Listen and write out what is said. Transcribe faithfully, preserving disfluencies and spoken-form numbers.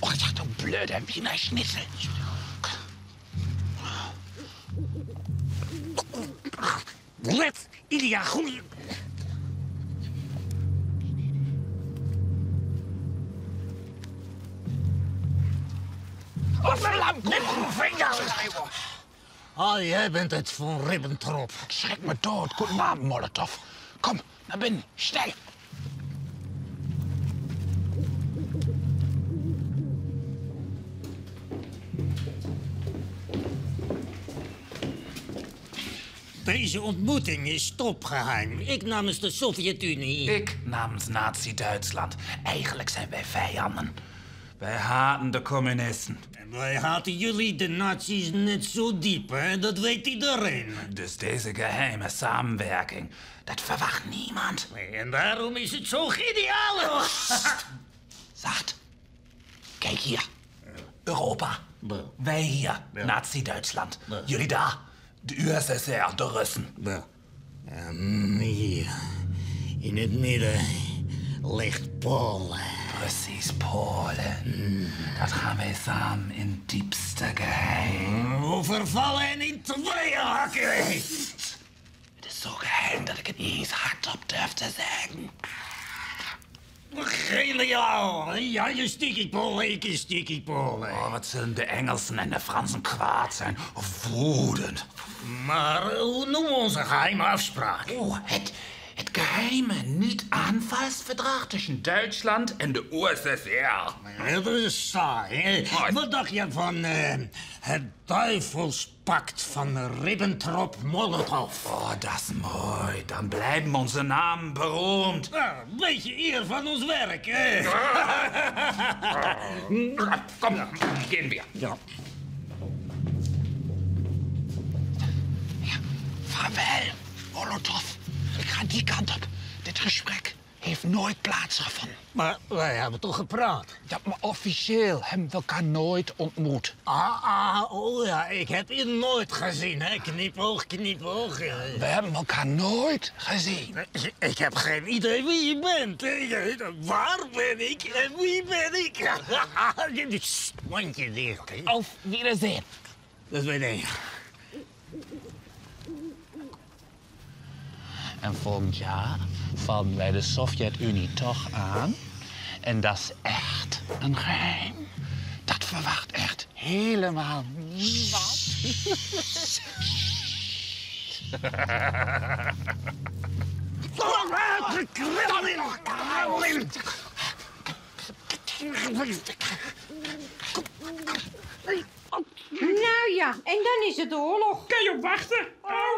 Och, ja, du blöder Wiener Schnitzel. Let, Ilja, goeie... Oh, verlam, kom. Ah, jij bent het van Ribbentrop. Schrik me dood. Guten Abend, Molotow. Kom, naar binnen. Snel. Deze ontmoeting is topgeheim. Ik namens de Sovjet-Unie. Ik namens Nazi-Duitsland. Eigenlijk zijn wij vijanden. Wij haten de communisten. En wij haten jullie, de nazi's, net zo diep, hè? Dat weet iedereen. Dus deze geheime samenwerking, dat verwacht niemand. En daarom is het zo geniaal. Zacht. Kijk hier. Europa. Ja. Wij hier, Ja. Nazi-Duitsland. Ja. Jullie daar, de U S S R, de Russen. Ja. En hier, in het midden, ligt Polen. Precies, Polen. Mm. Dat gaan wij samen in diepste geheim. Overvallen en in tweeën hakken. Het is zo geheim dat ik het niet eens hardop durf te zeggen. Geniaal. Ja, je stikkie Polen, ik is stikkie Polen. Oh, wat zullen de Engelsen en de Fransen kwaad zijn. Of woedend. Maar hoe noemen we onze geheime afspraak? Oh, het, het geheime niet-aanvalsverdrag tussen Duitsland en de U S S R. Dat is saai, hè? Oh, Wat dacht je van uh, het duivelspact van Ribbentrop-Molotov? Oh, dat is mooi. Dan blijven onze namen beroemd. Nou, een beetje eer van ons werk, hè? Kom, ja. Gehen wir. Ja. Ja, vaarwel, Molotov. Ik ga die kant op. Dit gesprek heeft nooit plaatsgevonden. Maar wij hebben toch gepraat? Ja, maar officieel hebben we elkaar nooit ontmoet. Ah, ah, oh ja, ik heb je nooit gezien, hè? Knipoog, knipoog. We hebben elkaar nooit gezien. Ik heb geen idee wie je bent. Waar ben ik en wie ben ik? Sst, mondje dicht, hè? Auf Wiedersehen. Dat weet ik. En volgend jaar vallen wij de Sovjet-Unie toch aan. En dat is echt een geheim. Dat verwacht echt helemaal niemand. Nou ja, en dan is het oorlog. Kan je op wachten?